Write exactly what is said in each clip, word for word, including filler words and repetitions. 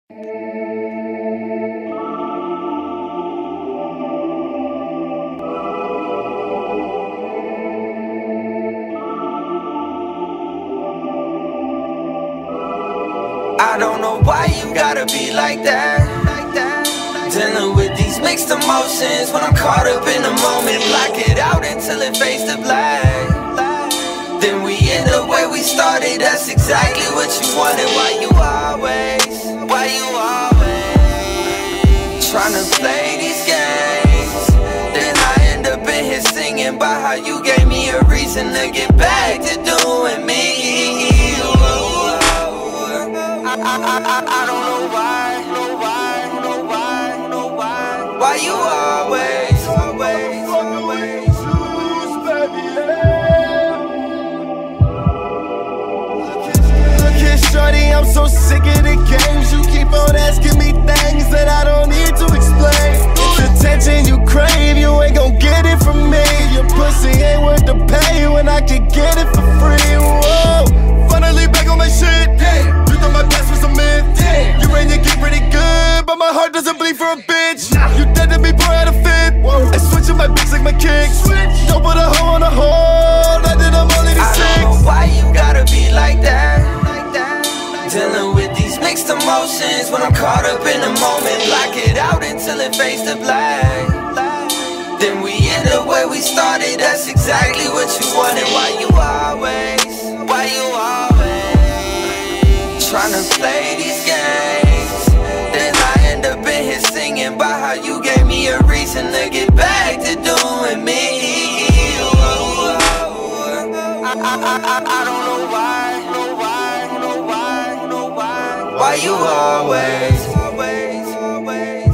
I don't know why you gotta be like that. Dealing with these mixed emotions when I'm caught up in the moment. Block it out until it fades to black. Then we end up where we started. That's exactly what you wanted. Why you always, why you always tryna play these games? Then I end up in here singing about how you gave me a reason to get back to doing me. I, I, I, I don't know why, know why, know why, know why. Why you always, always, always lose, baby, yeah. Look here, shorty, I'm so sick of the games. You keep on asking me things that I don't need to explain. It's attention you crave, you ain't gon' get it from me. Your pussy ain't worth the pay when I can get it for free. Whoa, finally back on my shit. Damn. My best was a myth. Damn. You ready to get pretty good, but my heart doesn't bleed for a bitch. Nah. You dead to me, boy, out of fit. Whoa. And switching my bitch like my kicks. Switch. Don't put a hoe on a hole. I did I'm only the six. I don't know why you gotta be like that. Like that. Dealing with these mixed emotions when I'm caught up in the moment. Block it out until it fades to black. Then we end up where we started. That's exactly what you wanted. Why you always, why you always tryna play these games? Then I end up in here singing about how you gave me a reason to get back to doing me. I, I, I, I don't know why, know why, know why, know why. Why you always, always, always,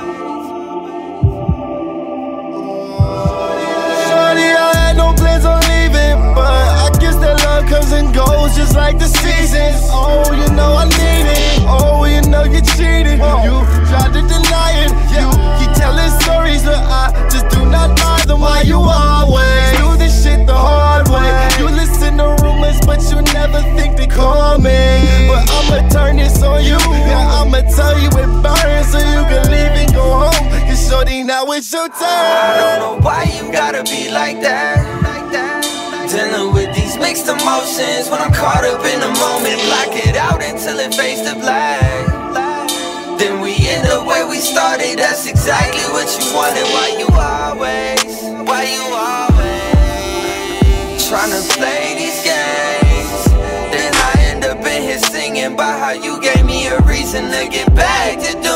always. Shorty, I had no plans on leaving, but I guess that love comes and goes just like the seasons. Oh, you know I need it. Oh, you know you cheated. You tried to deny it. You keep telling stories, but I just do not buy them. Why you always do this shit the hard way? You listen to rumors, but you never think they call me. But I'ma turn this on you. Yeah, I'ma tell you it burns so you can leave and go home. Cause shorty, now it's your turn. I don't know why you gotta be like that. Like that. Dealing with these mixed emotions when I'm caught up in the moment. Block it out until it fades to black. Then we end up where we started. That's exactly what you wanted. Why you always, why you always tryna play these games? Then I end up in here singing about how you gave me a reason to get back to do